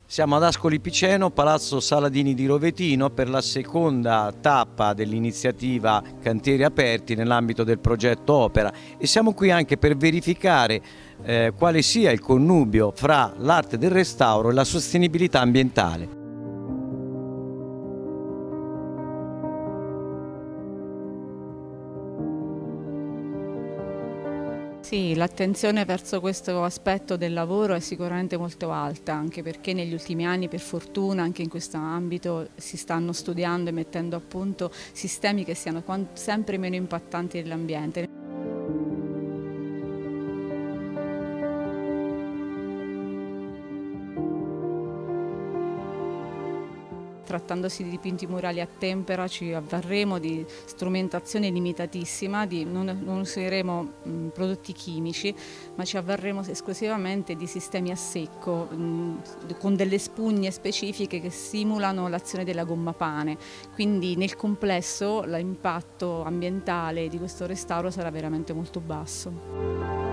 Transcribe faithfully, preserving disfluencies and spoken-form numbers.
Siamo ad Ascoli Piceno, Palazzo Saladini di Rovetino, per la seconda tappa dell'iniziativa Cantieri Aperti nell'ambito del progetto Opera, e siamo qui anche per verificare eh, quale sia il connubio fra l'arte del restauro e la sostenibilità ambientale. Sì, l'attenzione verso questo aspetto del lavoro è sicuramente molto alta, anche perché negli ultimi anni, per fortuna, anche in questo ambito si stanno studiando e mettendo a punto sistemi che siano sempre meno impattanti nell'ambiente. Trattandosi di dipinti murali a tempera ci avvarremo di strumentazione limitatissima, di, non, non useremo mh, prodotti chimici, ma ci avvarremo esclusivamente di sistemi a secco mh, con delle spugne specifiche che simulano l'azione della gomma pane. Quindi nel complesso l'impatto ambientale di questo restauro sarà veramente molto basso.